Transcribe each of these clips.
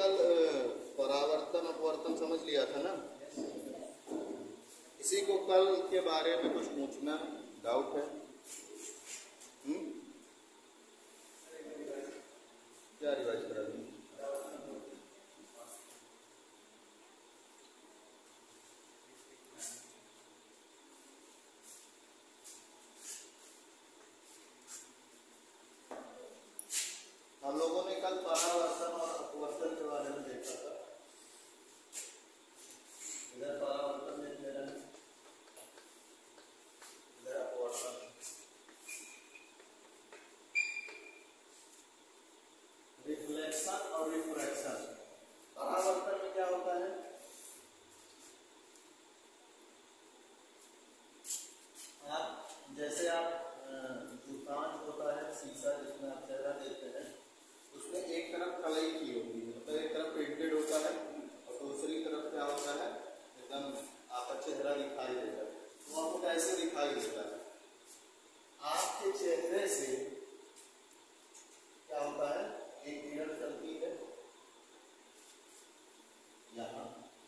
कल परावर्तन अपवर्तन समझ लिया था ना। किसी को कल के बारे में कुछ पूछना डाउट है? क्या रिवाइज करा दूँ? हम लोगों ने कल परावर्तन और अपवर्तन के बारे में देखा था। इधर परावर्तन देख ले रहे हैं, इधर अपवर्तन। रिफ्लेक्शन और रिफ्रैक्शन। परावर्तन में क्या होता है? जैसे आप जो कांच होता है, शीशा जिसमें आप चेहरा देखते हैं, उसमें एक तरफ कलई की होती है, मतलब एक तरफ पेंटेड होता है और दूसरी तरफ क्या होता है, एकदम आपका चेहरा दिखाई देता है। तो आपको कैसे दिखाई देता है? आपके चेहरे से क्या होता है, एक किरण चलती है यहाँ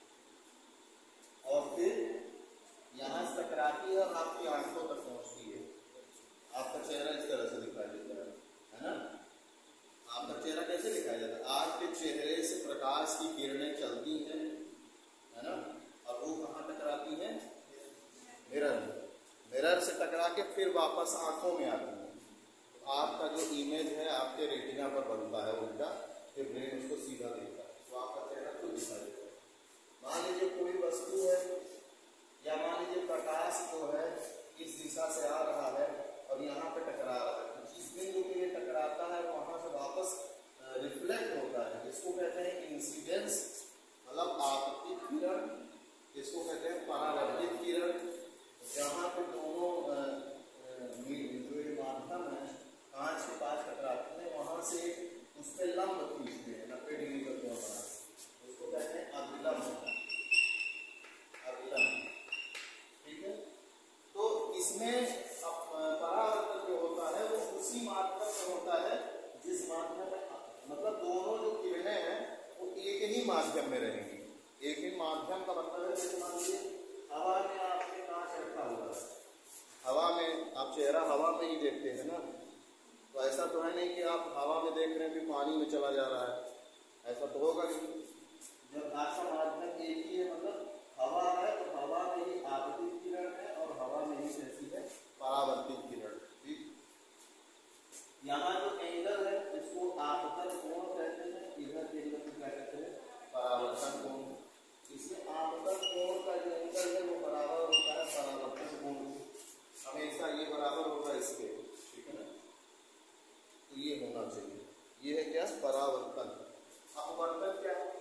और फिर यहाँ से टकराती है और आपकी आंखों तक पहुंचती है। आपका चेहरा इस तरह से दिखाई देता है ना? आपका चेहरा कैसे दिखाई देता है? आपके चेहरे से प्रकाश की किरणें चलती हैं, है ना? और वो कहाँ टकराती हैं? मिरर में। मिरर से टकरा के फिर वापस आंखों में आती है। तो आपका जो इमेज है आपके रेटिना पर बनता है उल्टा, फिर ब्रेन उसको सीधा देखता है, तो आपका चेहरा खुद दिखाई देता है। मान लीजिए कोई वस्तु है, या मान लीजिए प्रकाश जो है इस दिशा से आ रहा है और यहाँ पे टकरा रहा है, तो जिस बिंदु के लिए टकराता है वहां से वापस रिफ्लेक्ट होता है। इसको कहते हैं इंसिडेंस, मतलब आपतित किरण। इसको कहते हैं परावर्तित किरण। जहाँ पे दोनों जो ये माध्यम है कांच के पास टकराते हैं, वहां से उस पर लंब खींचते हैं 90 डिग्री का कोण बना, उसको कहते हैं अभिलंब। अभिलंब, ठीक है। तो इसमें परावर्तन जो होता है वो उसी माध्यम में होता है जिस माध्यम में, मतलब दोनों जो किरणें हैं वो एक ही माध्यम में रहेंगी। एक ही माध्यम का मतलब है, जैसे मान लीजिए हवा में आपने कांच रखा हुआ है, हवा में आप चेहरा हवा में ही देखते हैं ना, तो ऐसा तो है नहीं कि आप हवा में देख रहे हैं फिर पानी में चला जा रहा है, ऐसा तो होगा नहीं। जब आपका माध्यम एक ही है, मतलब हवा है, तो हवा में ही आपतित किरण है और हवा में ही कैसी है, परावर्तित किरण। ठीक, यहाँ जो एंगल है इसको आपतन कोण कहते हैं, इधर एंगल को क्या कहते हैं, परावर्तन कोण। इसमें आपतन कोण का जो एंगल है वो बराबर होता है परावर्तन कोण, हमेशा ये बराबर होगा इसके, ठीक है ना? तो ये होना चाहिए। ये है क्या, परावर्तन। अपवर्तन क्या है?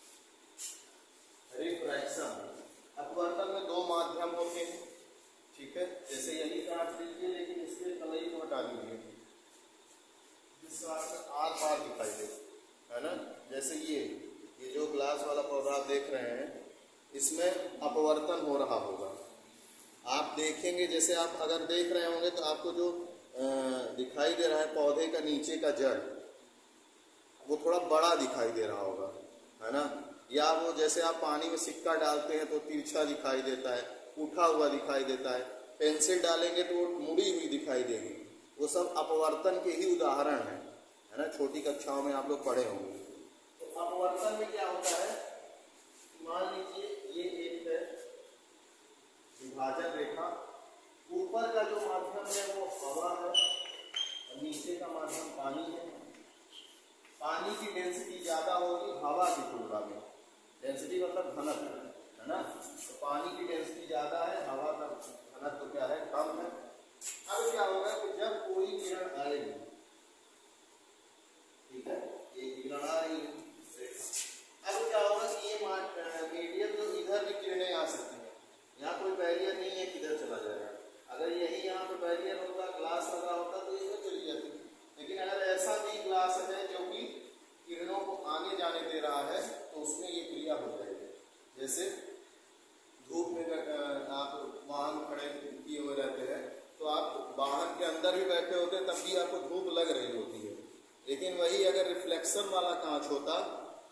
रिफ्रैक्शन। अपवर्तन में दो माध्यम होते हैं, ठीक है। जैसे यही कांच लीजिए, लेकिन इसके कलई को हटा दीजिए, जिससे आर पार दिखाई दे, है ना? जैसे ये जो ग्लास वाला पौधा आप देख रहे हैं, इसमें अपवर्तन हो रहा होगा। आप देखेंगे, जैसे आप अगर देख रहे होंगे तो आपको जो दिखाई दे रहा है पौधे का नीचे का जड़, वो थोड़ा बड़ा दिखाई दे रहा होगा, है ना? या वो जैसे आप पानी में सिक्का डालते हैं तो तिरछा दिखाई देता है, उठा हुआ दिखाई देता है। पेंसिल डालेंगे तो वो मुड़ी हुई दिखाई देगी। वो सब अपवर्तन के ही उदाहरण है ना? छोटी कक्षाओं में आप लोग पढ़े होंगे। तो अपवर्तन में क्या होता है, मान लीजिए ये एक है विभाजन रेखा, ऊपर का जो माध्यम है वो हवा है और नीचे का माध्यम पानी है। पानी की डेंसिटी ज्यादा होगी हवा की तुलना में, डेंसिटी मतलब घनत्व, है ना? तो पानी की डेंसिटी ज्यादा है, हवा का घनत्व तो क्या है, कम है। अब क्या होगा कि जब कोई किरण आएगी, ठीक है, एक किरण आ रही है, अब क्या होगा कि ये मीडियम जो इधर भी किरणें आ सकती हैं, यहाँ कोई बैरियर नहीं है किधर चला जाएगा। अगर यही यहाँ पे बैरियर होता, ग्लास लगा होता तो इधर चली जाती, लेकिन अगर ऐसा भी ग्लास है जो कि किरणों को आगे जाने दे रहा है तो उसमें ये क्रिया हो जाएगी। जैसे धूप में आप वाहन खड़े किए हुए रहते हैं, तो आप वाहन के अंदर भी बैठे होते हैं तब भी आपको धूप लग रही होती है, लेकिन वही अगर रिफ्लेक्शन वाला कांच होता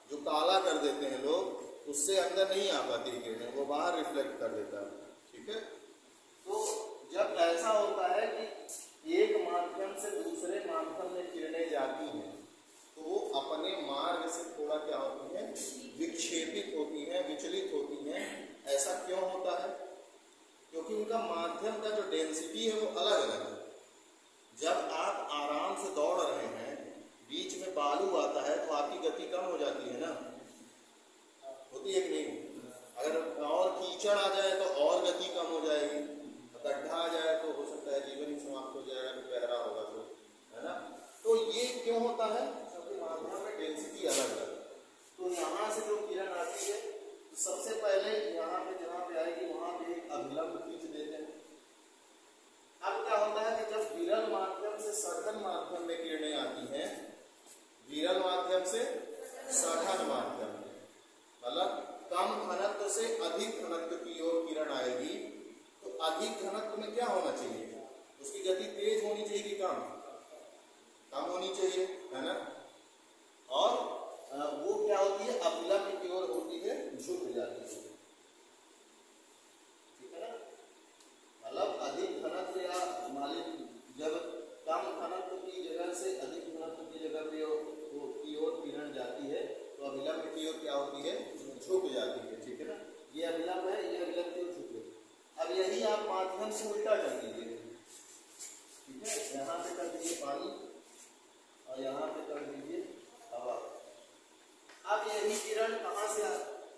जो काला कर देते हैं लोग, उससे अंदर नहीं आ पाती किरणें, वो बाहर रिफ्लेक्ट कर देता है। ठीक है, तो जब ऐसा होता है कि एक माध्यम से दूसरे माध्यम में किरणें जाती हैं तो वो अपने मार्ग से थोड़ा क्या होती हैं, विक्षेपित होती हैं, विचलित होती हैं। ऐसा क्यों होता है? क्योंकि उनका माध्यम का जो डेंसिटी है वो अलग अलग है। जब आप आराम से दौड़ रहे हैं, बीच में बालू आता है तो आपकी गति कम हो जाती है ना, होती है कि नहीं? अगर और कीचड़ आ जाए तो और गति कम हो जाएगी, गड्ढा आ जाए तो हो सकता है जीवन ही समाप्त हो जाएगा, तो गहरा होगा तो, है ना? तो ये क्यों होता है? क्योंकि माध्यम में डेंसिटी अलग अलग। तो यहाँ से जो किरण आती है तो सबसे पहले यहाँ पे जहाँ पे आएगी वहां पे एक अभिलंब खींच देते हैं। अब क्या होता है कि जब विरल माध्यम से सघन माध्यम में किरणें आती हैं, विरल माध्यम से सघन माध्यम में, मतलब कम घनत्व से अधिक घनत्व की ओर किरण आएगी, तो अधिक घनत्व में क्या होना चाहिए? उसकी गति तेज होनी चाहिए कि कम? कम होनी चाहिए, है ना? और वो क्या होती है, अभिलंब की ओर होती है, झुक जाती है। ठीक है ना? मतलब अधिक घनत्व या मालिक जब कम घनत्व की जगह से अधिक घनत्व की जगह पे की ओर किरण जाती है तो अभिलंब की ओर क्या होती है, झुक जाती है। ठीक है ना? ये अभिलंब है, ये अभिलंब की ओर झुक गई। अब यही आप माध्यम से उल्टा कर दीजिए। ठीक है, यहाँ पे कर दीजिए पानी और यहाँ पे कर दीजिए हवा। अब यही किरण कहाँ से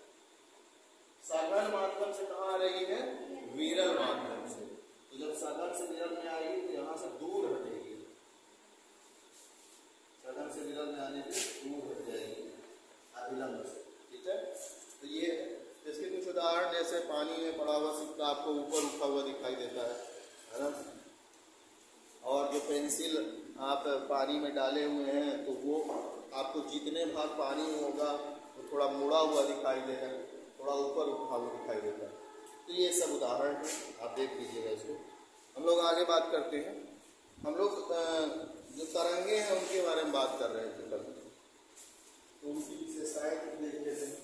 सघन माध्यम से कहाँ आ रही है, विरल माध्यम से। तो जब सघन से विरल में आएगी तो यहाँ से दूर हटेगी, सघन से विरल में आने से दूर हट जाएगी अभिलंब से। ठीक है, तो ये इसके कुछ उदाहरण, जैसे पानी में पड़ा हुआ सिक्का आपको ऊपर उठा हुआ दिखाई देता है ना? और जो पेंसिल आप पानी में डाले हुए हैं तो वो आपको जितने भाग पानी में होगा वो थोड़ा मुड़ा हुआ दिखाई देगा, थोड़ा ऊपर उठा हुआ दिखाई देता है। तो ये सब उदाहरण है, आप देख लीजिएगा इसको। हम लोग आगे बात करते हैं। हम लोग जो तरंगे हैं उनके बारे में बात कर रहे थे कल, तो उनकी विशेषताएं देख लेते हैं।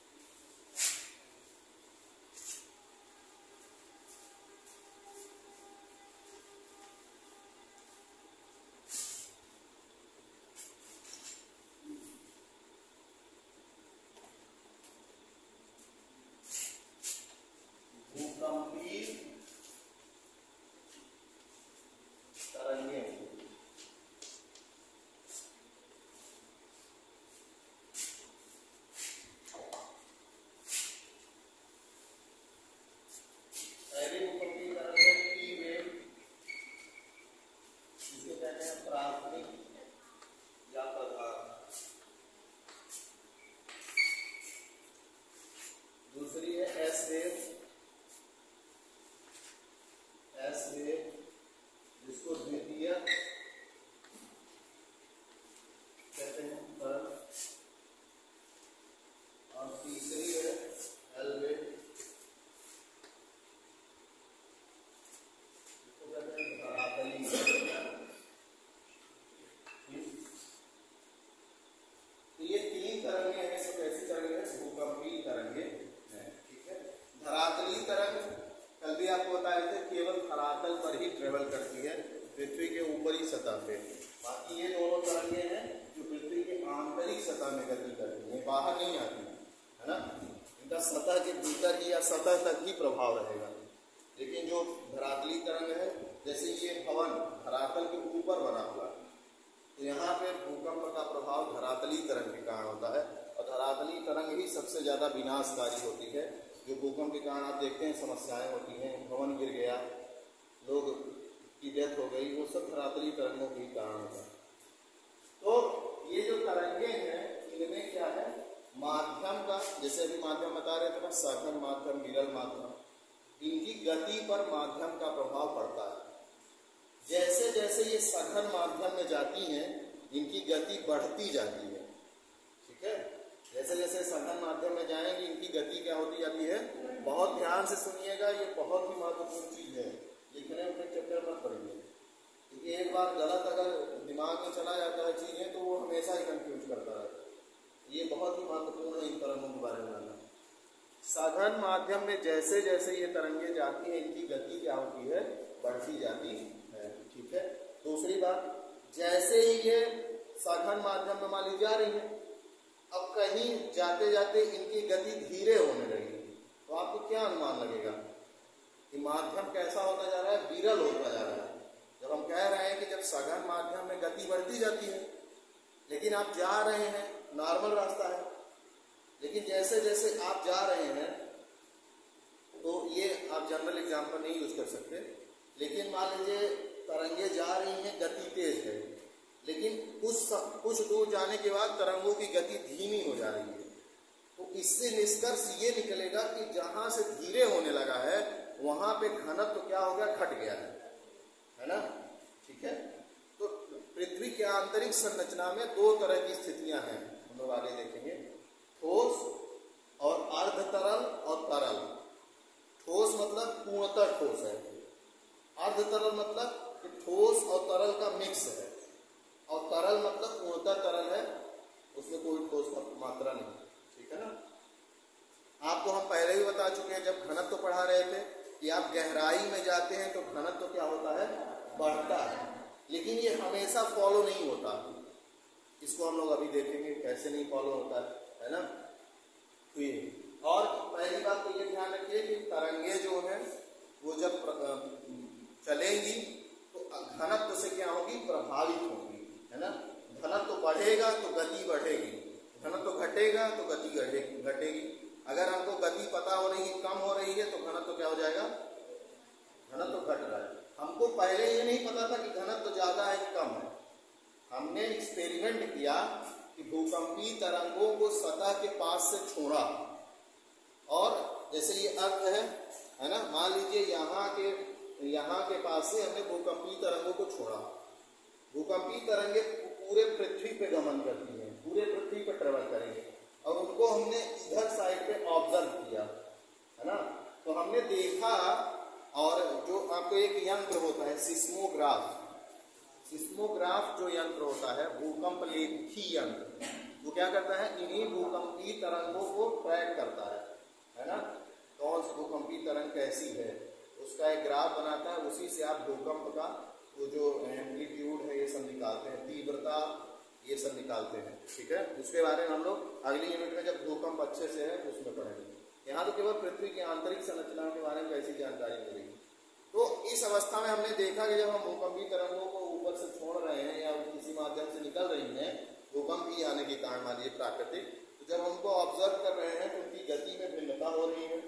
सतह तक ही प्रभाव रहेगा। लेकिन जो धरातली तरंग है, जैसे ये भवन धरातल के ऊपर बना हुआ है, तो यहाँ पे भूकंप का प्रभाव धरातली तरंग के कारण होता है, और धरातली तरंग ही सबसे ज्यादा विनाशकारी होती है। जो भूकंप के कारण आप देखते हैं समस्याएं होती हैं, भवन गिर गया, लोग की डेथ हो गई, वो सब धरातली तरंगों के कारण होता है। तो ये जो तरंगे हैं इनमें क्या है, माध्यम का, जैसे अभी माध्यम बता रहे थे ना, सघन माध्यम, विरल माध्यम, इनकी गति पर माध्यम का प्रभाव पड़ता है। जैसे जैसे ये सघन माध्यम में जाती हैं इनकी गति बढ़ती जाती है। ठीक है, जैसे जैसे सघन माध्यम में जाएंगे इनकी गति क्या होती जाती है। बहुत ध्यान से सुनिएगा, ये बहुत ही महत्वपूर्ण चीज है, लिखने में चक्कर मत पड़ेंगे, क्योंकि एक बार गलत अगर दिमाग में चला जाता है चीजें तो वो हमेशा ही कंफ्यूज करता रहता है। ये बहुत ही महत्वपूर्ण है इन तरंगों के बारे में जानना। सघन माध्यम में जैसे जैसे ये तरंगे जाती हैं इनकी गति क्या होती है, बढ़ती जाती है। ठीक है। दूसरी बात, जैसे ही ये सघन माध्यम में मान ली जा रही है, अब कहीं जाते जाते इनकी गति धीरे होने लगी, तो आपको क्या अनुमान लगेगा कि माध्यम कैसा होता जा रहा है, विरल होता जा रहा है। जब हम कह रहे हैं कि जब सघन माध्यम में गति बढ़ती जाती है, लेकिन आप जा रहे हैं, नॉर्मल रास्ता है, लेकिन जैसे जैसे आप जा रहे हैं, तो ये आप जनरल एग्जाम्पल नहीं यूज कर सकते, लेकिन मान लीजिए तरंगे जा रही हैं, गति तेज है, लेकिन कुछ दूर जाने के बाद तरंगों की गति धीमी हो जा रही है, तो इससे निष्कर्ष ये निकलेगा कि जहां से धीरे होने लगा है वहां पे घनत्व तो क्या हो गया, घट गया है ना। ठीक है। तो पृथ्वी के आंतरिक संरचना में दो तरह की स्थितियां हैं, हम लोग आगे देखेंगे, ठोस और अर्ध तरल और तरल। ठोस मतलब पूर्णतः ठोस है, अर्ध तरल मतलब कि ठोस और तरल का मिक्स है, और तरल मतलब पूर्णतः तरल है, उसमें कोई ठोस मात्रा नहीं। ठीक है ना। आपको हम पहले ही बता चुके हैं जब घनत्व पढ़ा रहे थे कि आप गहराई में जाते हैं तो घनत्व क्या होता है, बढ़ता है, लेकिन ये हमेशा फॉलो नहीं होता। इसको हम लोग अभी देखेंगे कैसे नहीं फॉलो होता है ना। तो ये, और पहली बात तो ये ध्यान रखिए कि तरंगे जो है वो जब चलेंगी तो घनत्व से क्या होगी, प्रभावित होगी, है ना। घनत्व बढ़ेगा तो गति बढ़ेगी, घनत्व घटेगा तो गति घटेगी। अगर हमको गति पता हो रही है, कम हो रही है, तो घनत्व क्या हो जाएगा, घनत्व घट रहा है। हमको पहले ये नहीं पता था कि घनत्व ज्यादा है कि कम है। हमने एक्सपेरिमेंट किया कि भूकंपीय तरंगों को सतह के पास से छोड़ा, और जैसे ये अर्थ है ना, मान लीजिए यहाँ के पास से हमने भूकंपीय तरंगों को छोड़ा। भूकंपीय तरंगे पूरे पृथ्वी पे गमन करती हैं, पूरे पृथ्वी पे ट्रेवल करेंगे, और उनको हमने इधर साइड पे ऑब्जर्व किया, है ना। तो हमने देखा, और जो आपको एक यंत्र होता है सिस्मोग्राफ, सिस्मोग्राफ जो यंत्र होता है, भूकंप लेखी यंत्र, वो क्या करता है, इन्हीं भूकंपीय तरंगों को ट्रैक करता है ना। कौन सी भूकंपीय तरंग कैसी है उसका एक ग्राफ बनाता है, उसी से आप भूकंप का वो जो एम्पलीट्यूड है ये सब निकालते हैं, तीव्रता ये सब निकालते हैं। ठीक है। उसके बारे में हम लोग अगली यूनिट में जब भूकंप अच्छे से है उसमें पढ़ेंगे। यहाँ तो केवल पृथ्वी की आंतरिक संरचना के बारे में कैसी जानकारी मिलेगी। तो इस अवस्था में हमने देखा कि जब हम भूकंपीय तरंगों को ऊपर से छोड़ रहे हैं या किसी माध्यम से निकल रही हैं, भूकंप ही आने के कारण मान लीजिए प्राकृतिक, तो जब हमको ऑब्जर्व कर रहे हैं तो उनकी गति में भिन्नता हो रही है।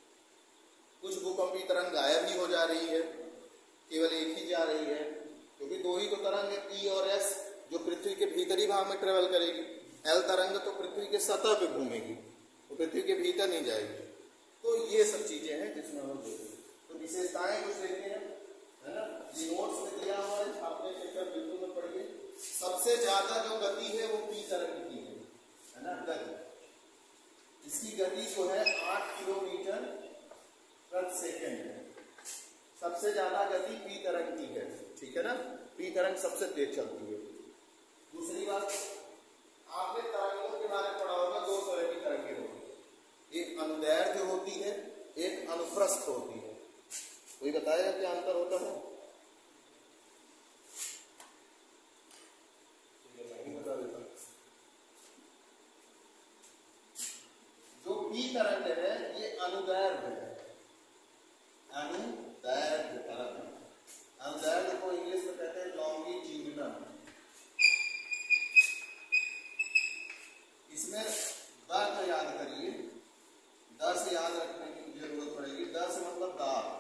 कुछ भूकंपीय तरंग गायब ही हो जा रही है, केवल एक ही जा रही है, क्योंकि दो ही तो तरंग है, P और S, जो पृथ्वी के भीतरी भाग में ट्रेवल करेगी। L तरंग तो पृथ्वी के सतह पे घूमेगी, तो पृथ्वी के भीतर नहीं जाएगी। तो ये सब चीजें हैं जिसमें हम देखेंगे। तो विशेषताएं कुछ देखते हैं, है ना। नोट्स में दिया हुआ है, छापने के बिल्कुल में पढ़िए। सबसे ज्यादा जो गति है वो P तरंग की है ना, गति। इसकी गति जो है 8 किलोमीटर प्रति सेकेंड है। सबसे ज्यादा गति P तरंग की है। ठीक है ना। P तरंग सबसे तेज चलती है। दूसरी बात, आपने तरंगों के बारे में पढ़ा होगा, दो तरह की तरंगें होती है, एक अनुदैर्ध्य होती है, एक अनुप्रस्थ होती है। कोई बताएगा क्या अंतर होता है? नहीं बता देता। जो P तरंग है ये अनुदैर्ध्य है, अनुदैर्ध्य तरंग। अनुदैर्ध्य को इंग्लिश में कहते हैं लॉन्गिट्यूडिनल। इसमें दर को याद करिए, दर से याद रखने की जरूरत पड़ेगी। दर से मतलब दाब,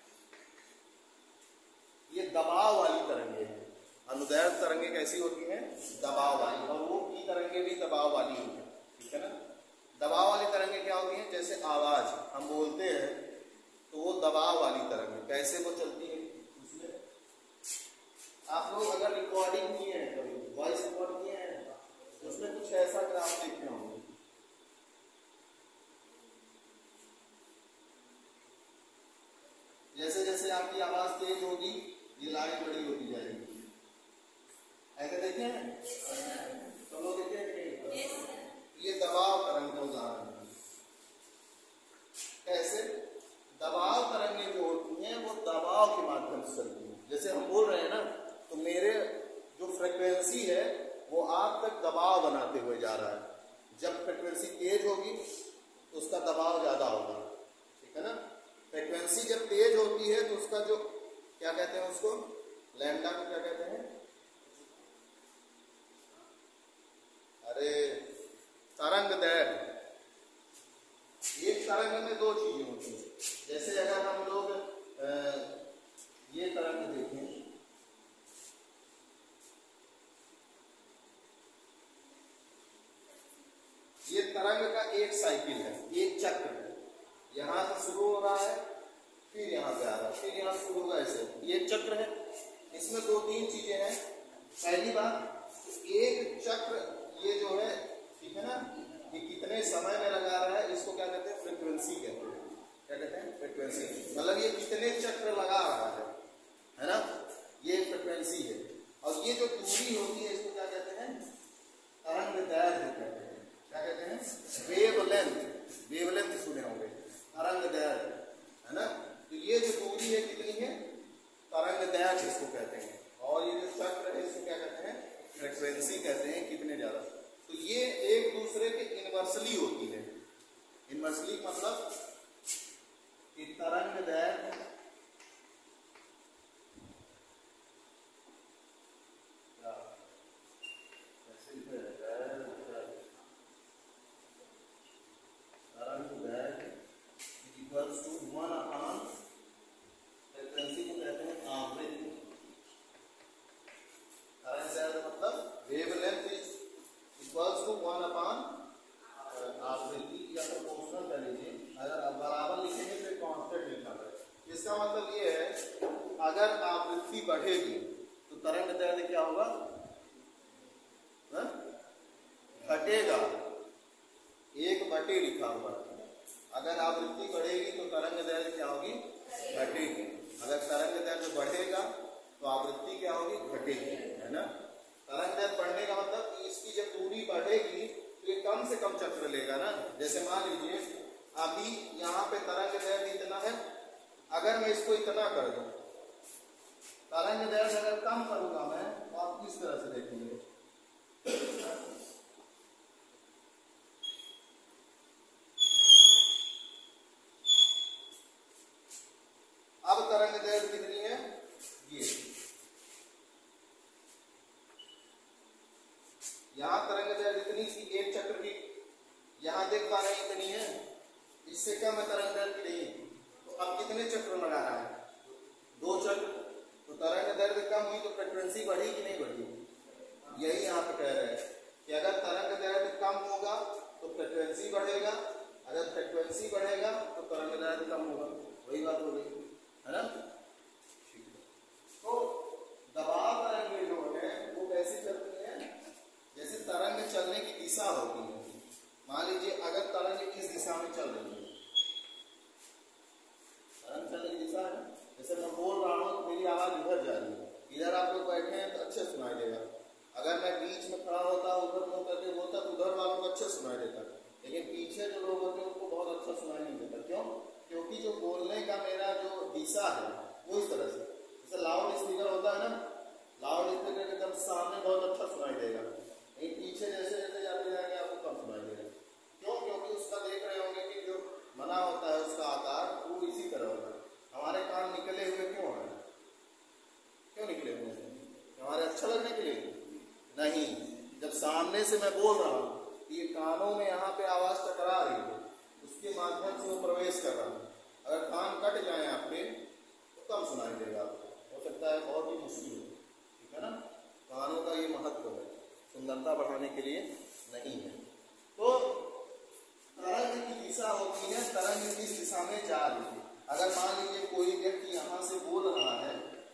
ये दबाव वाली तरंगे हैं। अनुदैर्ध्य तरंगे कैसी होती हैं? दबाव वाली, और वो P तरंगे भी दबाव वाली होती है। ठीक है ना। दबाव वाली तरंगे क्या होती हैं? जैसे आवाज हम बोलते हैं तो वो दबाव वाली तरंगे, कैसे वो चलती है उसमें आप लोग अगर रिकॉर्डिंग किए हैं, कभी वॉइस रिकॉर्ड किए हैं, उसमें कुछ ऐसा ग्राफ देखते होंगे। जैसे जैसे आपकी आवाज तेज होगी ये लाइन बड़ी होती जाएगी। ऐसे देखे हैं? तो लोग देखे हैं होगी तो उसका दबाव ज्यादा होगा, ठीक है ना। फ्रिक्वेंसी जब तेज होती है तो उसका जो क्या कहते हैं उसको, लैम्डा को क्या कहते हैं, अरे तरंग दैर्घ्य। एक तरंग में दो चीजें होती हैं। जैसे अगर हम लोग ये तरंग देखें, ये तरंग का एक साइकिल है, एक चक्र है। यहां से शुरू हो रहा है, फिर यहां पे आ रहा है, फिर यहां से शुरू होगा, ऐसे ये एक चक्र है। इसमें दो तीन चीजें हैं। पहली बात, एक चक्र ये जो है, ठीक है ना, ये कितने समय में लगा रहा है, इसको क्या कहते हैं, फ्रीक्वेंसी कहते हैं। क्या कहते हैं, फ्रीक्वेंसी। मतलब ये कितने चक्र लगा रहा है ना, ये फ्रीक्वेंसी है। और ये जो दूरी होती है इसको क्या कहते हैं, तरंग दैर्घ्य कहते हैं। क्या कहते हैं, वेवलेंथ। वेवलेंथ सुने होंगे, तरंग दैर्घ्य, है ना। तो ये जो दूरी है कितनी है, तरंग दैर्घ्य इसको कहते हैं। और ये जो चक्र है इसको क्या कहते हैं, फ्रीक्वेंसी कहते हैं, कितने ज्यादा। तो ये एक दूसरे के इनवर्सली होती है। इनवर्सली मतलब कि तरंग दैर्घ्य बढ़ेगी तो तरंग दैर्घ्य क्या होगा, घटेगा। 1/, लिखा हुआ है। अगर आवृत्ति बढ़ेगी तो तरंग दैर्घ्य क्या होगी, घटेगी। अगर तरंग दैर्घ्य बढ़ेगा तो आवृत्ति क्या होगी, घटेगी, है ना। तरंग दैर्घ्य बढ़ने का मतलब कि इसकी जब दूरी बढ़ेगी तो ये कम से कम चक्र लेगा ना। जैसे मान लीजिए अभी यहाँ पे तरंग दैर्घ्य इतना है, अगर मैं इसको इतना कर दूं, तरंग दैर्घ्य अगर कम करूंगा मैं, तो आप किस तरह से देखेंगे, अब तरंग दैर्घ्य कितनी है, ये यहां तरंग दैर्घ्य इतनी सी, एक चक्र की यहां देख पा रहे हैं इतनी है, इससे कम है तरंग दैर्घ्य नहीं। तो अब कितने चक्र लगा रहा है, 2 चक्र। तो तरंग दैर्घ्य कम हुई तो फ्रीक्वेंसी बढ़ी कि नहीं बढ़ी, यही यहाँ पे कह रहे हैं कि अगर तरंग दैर्घ्य कम होगा तो फ्रीक्वेंसी बढ़ेगा, अगर फ्रीक्वेंसी बढ़ेगा तो तरंग दैर्घ्य कम होगा। वही बात हो गई, है ना। तो दबाव तरंगें जो है वो कैसे चलती हैं, जैसे तरंग चलने की दिशा होती है। मान लीजिए अगर तरंग इस दिशा में चल रही है, तरंग चलने की दिशा है, जैसे मैं बोल रहा हूँ तो मेरी आवाज उधर जा रही है, इधर आप लोग बैठे हैं तो अच्छे सुनाई देगा। अगर मैं बीच में खड़ा होता, उधर मुंह करके बोलता तो उधर वालों को अच्छे सुनाई देता, लेकिन पीछे जो लोग होते हैं उनको बहुत अच्छा सुनाई नहीं देता। क्यों, क्योंकि जो बोलने का मेरा जो दिशा है वो इस तरह से, जैसे लाउड स्पीकर होता है ना, लाउड स्पीकर एकदम सामने बहुत अच्छा सुनाई देगा, लेकिन पीछे जैसे जैसे जाते जाएंगे आपको कम सुनाई देगा। क्यों, क्योंकि उसका देख रहे होंगे कि जो बना होता है उसका आकार वो इसी तरह होता है। हमारे कान निकले हुए क्यों है, क्यों निकले हुए हैं, हमारे अच्छा लगने के लिए नहीं। जब सामने से मैं बोल रहा हूँ, ये कानों में यहाँ पे आवाज टकरा रही है, उसके माध्यम से वो प्रवेश कर रहा है। अगर कान कट जाए आपके तो कम सुनाई देगा आपको, हो सकता है बहुत ही मुश्किल हो, ठीक है ना। कानों का ये महत्व है, सुंदरता बढ़ाने के लिए नहीं है। तो तरंग की दिशा होती है, तरंग किस दिशा में जा रही है। अगर मान लीजिए कोई व्यक्ति यहाँ से बोल रहा है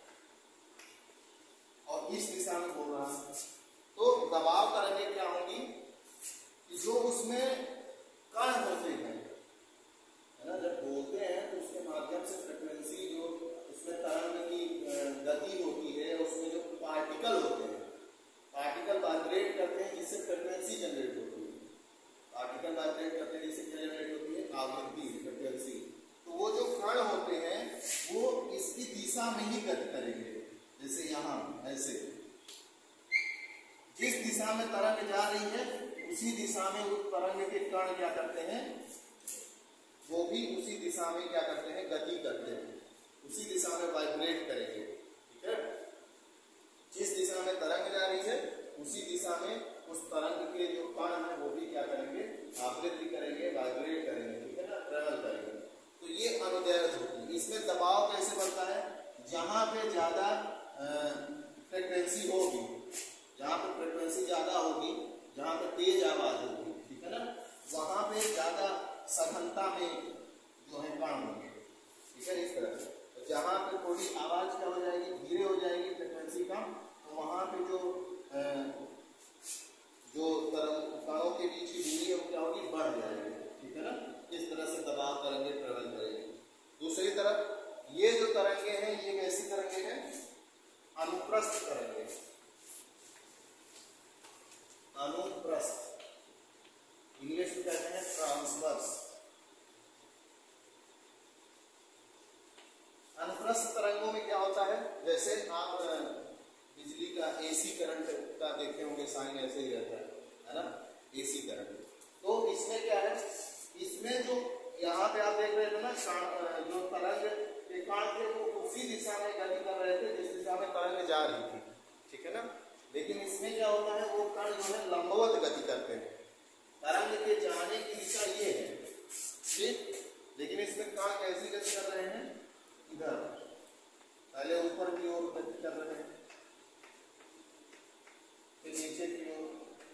और इस दिशा में बोल रहा है, तो दबाव तरंगें क्या होंगी कि जो उसमें कण होते हैं, है ना, जब बोलते हैं तो उसके माध्यम से फ्रिक्वेंसी जो उसमें तरंग की गति होती है, उसमें जो पार्टिकल होते हैं, पार्टिकल वाइब्रेट करते हैं जिससे फ्रिक्वेंसी जनरेट होती है। पार्टिकल वाइब्रेट करते हैं जिससे क्या जनरेट होती है, आवृत्ति, फ्रिक्वेंसी। तो वो जो कण होते हैं वो इसकी दिशा में ही गति करेंगे, जैसे यहाँ ऐसे जिस दिशा में तरंग जा रही है इसी दिशा में उस तरंग के कण क्या करते हैं, वो भी उसी दिशा में क्या करते हैं, गति करते हैं, उसी दिशा में वाइब्रेट करेंगे। ठीक है, जिस दिशा में तरंग जा रही है उसी दिशा में उस तरंग के जो कण है वो भी क्या करेंगे, आवृत्ति करेंगे, वाइब्रेट करेंगे। ठीक है ना, ट्रेवल करेंगे। तो ये अनुदैर्ध्य होती है। इसमें दबाव कैसे बढ़ता है, जहां पे ज्यादा फ्रिक्वेंसी होगी, जहां पे फ्रिक्वेंसी ज्यादा होगी, जहां पे तेज आवाज होगी, ठीक है ना, वहां पे ज्यादा सघनता में जो है कण होंगे। ठीक है, इस तरह से। तो जहां पे थोड़ी आवाज क्या हो जाएगी, धीरे हो जाएगी, फ्रिक्वेंसी कम, तो वहां पे जो कणों के बीच की दूरी है वो क्या होगी, बढ़ जाएगी। ठीक है ना, इस तरह से दबाव तरंगे ट्रेवल करेंगे। दूसरी तरफ ये जो तरंगे हैं ये कैसी तरंगे हैं, अनुप्रस्थ तरंगे। अनुप्रस्थ इंग्लिश में कहते हैं ट्रांसवर्स। अनुप्रस्थ तरंगों में क्या होता है, जैसे आप बिजली का एसी करंट का देखे होंगे, साइन ऐसे ही रहता है ना, एसी करंट। तो इसमें क्या है, इसमें जो यहाँ पे आप देख रहे थे ना, जो तरंग के कण थे वो उसी दिशा में गति कर रहे थे जिस दिशा में तरंग जा रही थी। ठीक है ना, लेकिन इसमें क्या होता है, वो कण जो है लंबवत गति करते हैं। तरंग के जाने की दिशा ये है, ठीक, लेकिन इसमें कण कैसी गति कर रहे हैं, इधर पहले ऊपर की ओर गति कर रहे हैं, फिर नीचे की ओर।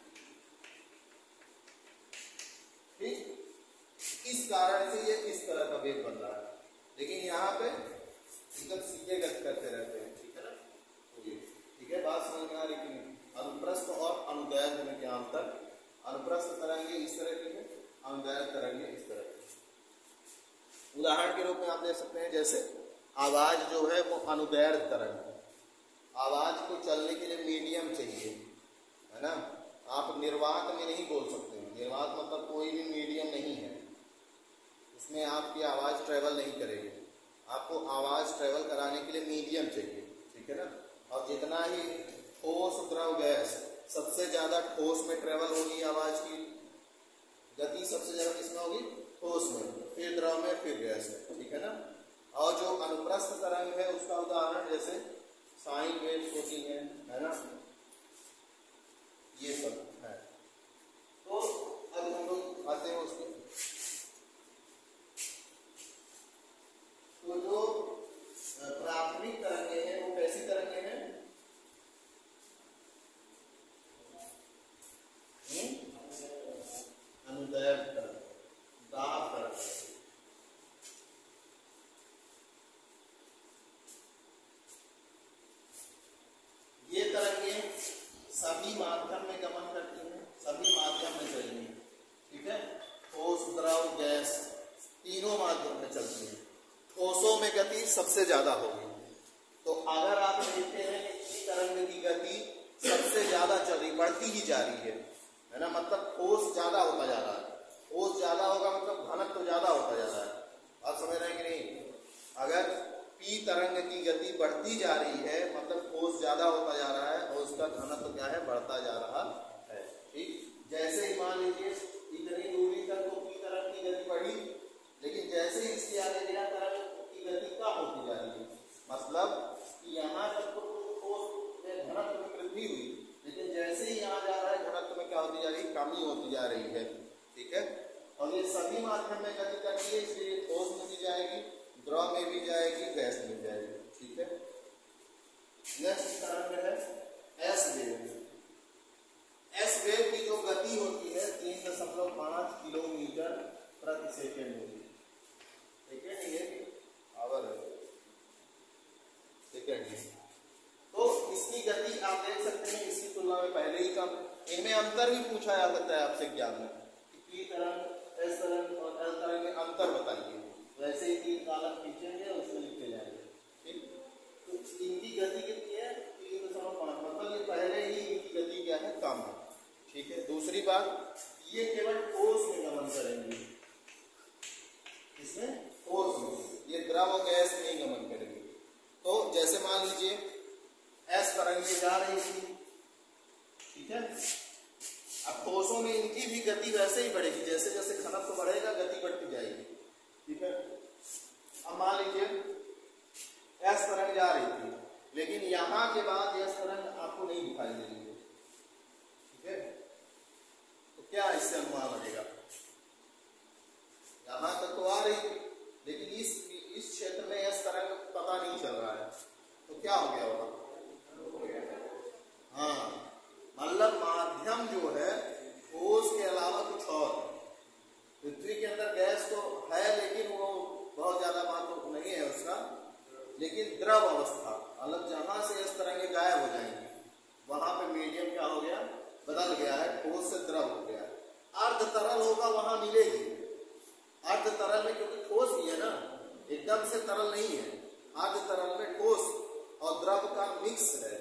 ठीक, इस कारण से ये इस तरह का वेग बन रहा है, लेकिन यहाँ पे एकदम सीधे गति करते रहते हैं। ठीक है ना, तो ये ठीक है, बात समझ में आ रही कि नहीं। अनुप्रस्थ और अनुदैर्ध्य में क्या अंतर, अनुप्रस्थ तरंगे इस तरह की है, अनुदैर्ध्य तरंगे इस तरह की। उदाहरण के रूप में आप देख सकते हैं, जैसे आवाज जो है वो अनुदैर्ध्य तरंग है। आवाज को चलने के लिए मीडियम चाहिए, है ना, आप निर्वात में नहीं बोल सकते हैं। निर्वात मतलब कोई भी मीडियम नहीं है, उसमें आपकी आवाज ट्रेवल नहीं करेगी। आपको आवाज ट्रेवल कराने के लिए मीडियम चाहिए। ठीक है ना, और जितना ही ठोस द्रव गैस, सबसे ज्यादा ठोस में ट्रेवल होगी आवाज की गति, सबसे ज्यादा किसमें होगी, ठोस में, फिर द्रव में, फिर गैस में। ठीक है ना, और जो अनुप्रस्थ तरंग है उसका उदाहरण जैसे साइन वेव्स होती है ना, ये सब है। तो अब हम लोग आते हैं उसके, तो जो प्राथमिक तरंगे हैं वो कैसी तरंगे हैं, अनुदैर्ध्य तरंग, दाब तरंग। ये तरंगे सभी माध्यम में गमन करती हैं, सभी माध्यम में चलेंगी। ठीक है, ठोस द्रव गैस तीनों माध्यम में चलती है। ठोसों में गति सबसे ज्यादा होगी। तो अगर आप देखते हैं कि तरंग की गति सबसे ज्यादा चल रही, बढ़ती ही जा रही है ना, मतलब ठोस ज्यादा होता जा रहा है। ठोस ज्यादा होगा मतलब घनत्व तो ज्यादा होता जा रहा है। आप समझ रहे हैं कि नहीं, अगर पी तरंग की गति बढ़ती जा रही है मतलब ठोस ज्यादा होता जा रहा है और उसका घनत्व क्या है, बढ़ता जा रहा है। ठीक, जैसे ही मान लीजिए इतनी दूरी तक तो पी तरंग की गति बढ़ी, लेकिन जैसे ही इसके आगे गया तरंग की गति कम होती जा रही है। मतलब कि यहाँ तक तो ठोस में घनत्व में वृद्धि हुई, लेकिन जैसे ही यहाँ जा रहा है घनत्व में क्या होती जा रही है, कमी होती जा रही है। ठीक है, और ये सभी माध्यम में गति करती है, इसलिए ठोस में भी जाएगी, द्रव में भी जाएगी, गैस में भी जाएगी। ठीक है, नेक्स्ट तरंग है एस वेव। एस वेव की जो गति होती है 3.5 किलोमीटर प्रति सेकेंड होती है। ठीक है, ये आवर सेकेंड है। तो इसकी गति आप देख सकते हैं इसकी तुलना में पहले ही कम। इनमें अंतर भी पूछा जा सकता है आपसे एग्जाम में, पी तरंग, एस तरंग और एल तरंग में अंतर बताइए। वैसे ही 3 कॉलम खींचेंगे और उसमें लिखते जाएंगे। ठीक, तो इनकी गति कितनी है, 3.5, मतलब ये पहले ही इनकी गति क्या है, कम है। ठीक है, दूसरी बात, ये केवल ठोस में गमन करेंगे, इसमें ठोस में, ये द्रव और गैस में ही गमन करेंगे। तो जैसे मान लीजिए एस तरंगे जा रही थी, ठीक है, अब ठोसों में इनकी भी गति वैसे ही बढ़ेगी, जैसे जैसे घनत्व बढ़ेगा गति बढ़ती जाएगी। ठीक है, अब मान लीजिए एस तरंग जा रही थी, लेकिन यहां के बाद एस तरंग आपको नहीं दिखाई दे रही है। ठीक है, तो क्या इससे अनुमान लगेगा? यहां तक तो आ रही थी, लेकिन इस क्षेत्र में एस तरंग पता नहीं चल रहा है, तो क्या हो गया होगा? हाँ, मतलब माध्यम जो है ठोस के अलावा कुछ और। पृथ्वी के अंदर गैस तो है, लेकिन वो बहुत ज्यादा महत्व नहीं है उसका, लेकिन द्रव अवस्था, मतलब जहां से इस तरंगे गायब हो जाएंगे वहां पे मीडियम क्या हो गया? बदल गया है, ठोस से द्रव हो गया। अर्ध तरल होगा वहां मिलेगी, अर्ध तरल में, क्योंकि ठोस भी है ना, एकदम से तरल नहीं है। अर्ध तरल में ठोस और द्रव का मिक्स है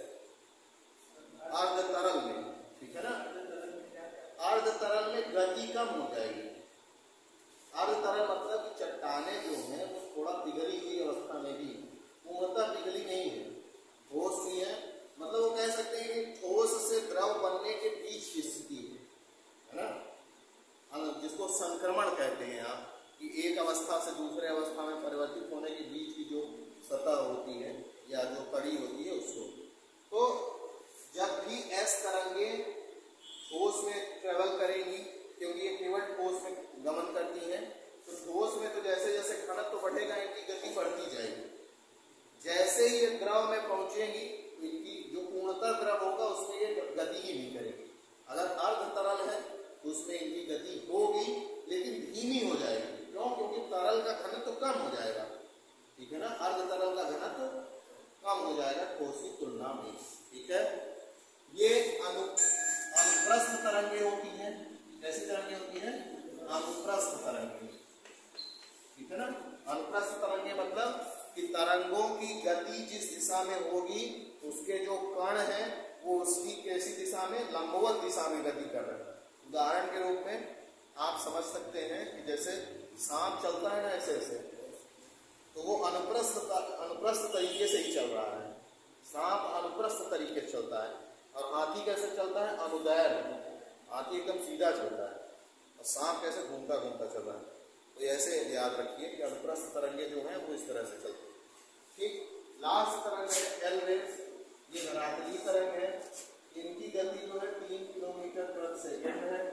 अर्ध तरल में। ठीक है ना, अर्ध तरल में गति कम हो जाएगी। अर्ध तरल मतलब कि चट्टाने जो हैं वो थोड़ा पिघली हुई अवस्था में भी, पूर्णतः पिघली नहीं है, ठोस भी है। मतलब वो कह सकते हैं कि ठोस से द्रव बनने के बीच की स्थिति है ना, जिसको संक्रमण कहते हैं आप, कि एक अवस्था से दूसरे अवस्था में परिवर्तित होने के बीच की जो सतह होती है या जो कड़ी होती है उसको। तो जब भी एस तरंगे ठोस में ट्रेवल करेंगी, क्योंकि ये केवल ठोस में गमन करती हैं, तो ठोस में तो जैसे जैसे घनत्व तो बढ़ेगा इनकी गति बढ़ती जाएगी। जैसे ही ये द्रव में पहुंचेंगी, इनकी जो पूर्णतः द्रव होगा उसमें ये गति ही नहीं करेगी। अगर अर्ध तरल है तो उसमें इनकी गति होगी, लेकिन धीमी हो जाएगी। क्यों? क्योंकि तरल का घनत्व कम हो जाएगा। ठीक है ना, अर्ध तरल का घनत्व कम हो जाएगा ठोस की तुलना में। ठीक है, ये अनुप्रस्थ तरंगे होती हैं। कैसी तरंगे होती हैं? अनुप्रस्थ तरंगे। ठीक है ना, अनुप्रस्थ तरंगे मतलब कि तरंगों की गति जिस दिशा में होगी उसके जो कण हैं वो उसकी कैसी दिशा में? लंबवत दिशा में गति कर रहे हैं। उदाहरण के रूप में आप समझ सकते हैं कि जैसे सांप चलता है ना ऐसे ऐसे, तो वो अनुप्रस्थ तरीके से ही चल रहा है। सांप अनुप्रस्थ तरीके से चलता है, और हाथी कैसे चलता है? अनुदैर्घ्य। हाथी एकदम सीधा चलता है और सांप कैसे घूमता घूमता चल रहा है। तो ऐसे याद रखिए कि अनुप्रस्थ तरंगे जो हैं वो इस तरह से चलती है। ठीक, लास्ट तरंग है एल रेज, ये धरातलीय तरंग है। इनकी गति जो है 3 किलोमीटर प्रति सेकंड है।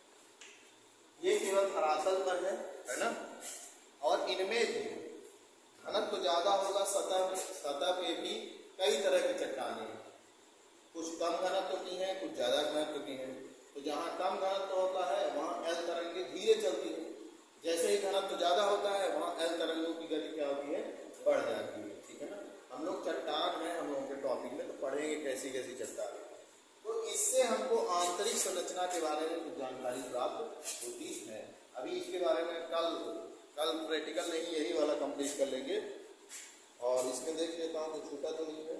ये केवल धरातल पर है ना, और इनमें भी घनत्व तो ज्यादा होगा। सतह पे भी कई तरह की चट्टानें हैं, कुछ कम घनत्व की हैं, कुछ ज्यादा घनत्व की हैं। तो जहाँ कम घनत्व होता है वहाँ एल तरंगे धीरे चलती है, जैसे ही घनत्व ज्यादा होता है वहाँ एल तरंगों की गति क्या होती है? बढ़ जाती है। ठीक है ना, हम लोग चट्टान है हम लोगों के टॉपिक में, तो पढ़ेंगे कैसी कैसी चट्टान। तो इससे हमको आंतरिक संरचना के बारे में कुछ जानकारी प्राप्त होती है। अभी इसके बारे में कल प्रैक्टिकल नहीं, यही वाला कंप्लीट कर लेंगे। और इसमें देख लेता हूँ तो छूटा तो नहीं है।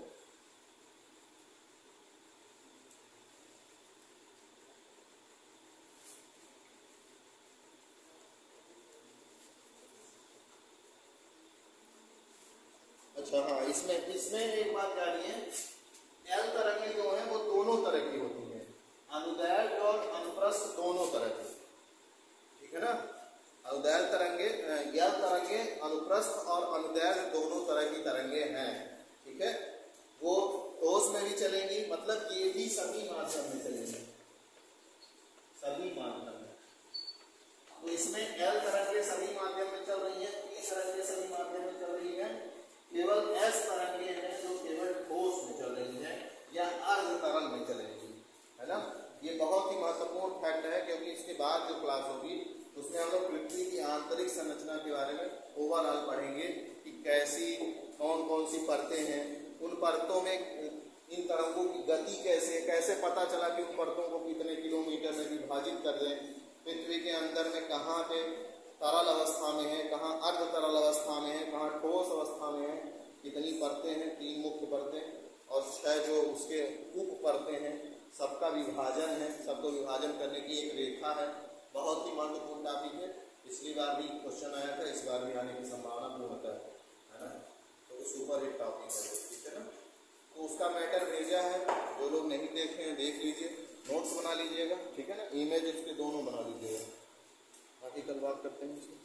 अच्छा हाँ, इसमें एक बात जानिए, एल तरंगे जो है वो दोनों तरह की होती है, अनुदैर्घ्य और अनुप्रस्थ दोनों तरह की। ठीक है ना, अनुदैर्घ्य तरंगे, एल तरंगे अनुप्रस्थ और अनुदैर्घ्य दोनों तरह की तरंगे हैं। ठीक है, वो ठोस में भी चलेंगी, मतलब ये भी सभी माध्यम में चलेंगे, सभी माध्यम में। तो इसमें एल तरंगे सभी माध्यम में चल रही है, टी तरंगे सभी माध्यम में चल रही है, केवल एस तरंगे हैं जो केवल ठोस में चल रही है या अर्ध तरल में चलेंगी। है ना, ये बहुत ही महत्वपूर्ण फैक्ट है, क्योंकि इसके बाद जो क्लास होगी उसमें हम लोग पृथ्वी की आंतरिक संरचना के बारे में ओवरऑल पढ़ेंगे कि कैसी कौन कौन सी परतें हैं, उन परतों में इन तरंगों की गति कैसे पता चला कि उन परतों को कितने किलोमीटर में विभाजित कर दें, पृथ्वी के अंदर में कहाँ पे तरल अवस्था में है, कहाँ अर्ध तरल अवस्था में है, कहाँ ठोस अवस्था में है। कितनी परतें हैं? 3 मुख्य परतें और 6 जो उसके उप परतें हैं, सबका विभाजन है, सबको विभाजन करने की एक रेखा है। बहुत ही महत्वपूर्ण टॉपिक है, पिछली बार भी क्वेश्चन आया था, इस बार भी आने की संभावना पूर्णतः है ना, तो सुपर हिट टॉपिक है। ठीक है ना, तो उसका मैटर भेजा है, जो लोग नहीं देखे हैं देख लीजिए। नोट्स बना लीजिएगा, ठीक है ना, इमेज इसके दोनों बना लीजिएगा, बाकी कल बात करते हैं इसमें।